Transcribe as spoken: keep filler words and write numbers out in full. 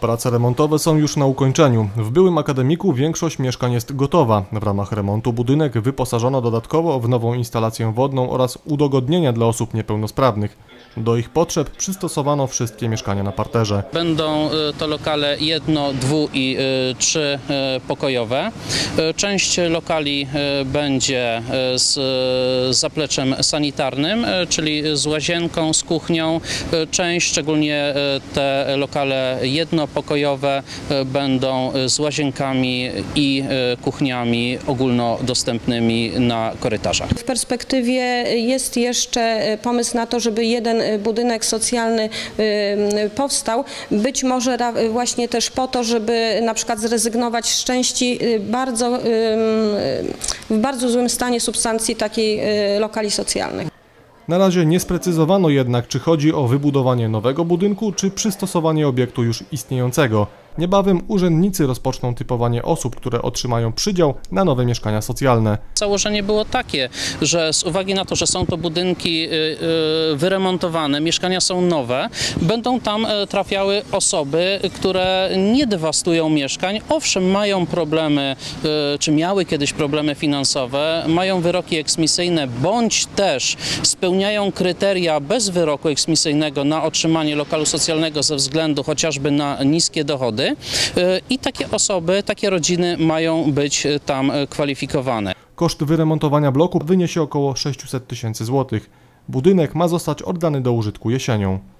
Prace remontowe są już na ukończeniu. W byłym akademiku większość mieszkań jest gotowa. W ramach remontu budynek wyposażono dodatkowo w nową instalację wodną oraz udogodnienia dla osób niepełnosprawnych. Do ich potrzeb przystosowano wszystkie mieszkania na parterze. Będą to lokale jedno-, dwu- i trzypokojowe. Część lokali będzie z zapleczem sanitarnym, czyli z łazienką, z kuchnią. Część, szczególnie te lokale jednopokojowe, będą z łazienkami i kuchniami ogólnodostępnymi na korytarzach. W perspektywie jest jeszcze pomysł na to, żeby jeden budynek socjalny powstał, być może właśnie też po to, żeby na przykład zrezygnować z części bardzo, w bardzo złym stanie substancji takiej lokali socjalnych. Na razie nie sprecyzowano jednak, czy chodzi o wybudowanie nowego budynku, czy przystosowanie obiektu już istniejącego. Niebawem urzędnicy rozpoczną typowanie osób, które otrzymają przydział na nowe mieszkania socjalne. Założenie było takie, że z uwagi na to, że są to budynki wyremontowane, mieszkania są nowe, będą tam trafiały osoby, które nie dewastują mieszkań. Owszem, mają problemy, czy miały kiedyś problemy finansowe, mają wyroki eksmisyjne, bądź też spełniają kryteria bez wyroku eksmisyjnego na otrzymanie lokalu socjalnego ze względu chociażby na niskie dochody. I takie osoby, takie rodziny mają być tam kwalifikowane. Koszt wyremontowania bloku wyniesie około sześćset tysięcy złotych. Budynek ma zostać oddany do użytku jesienią.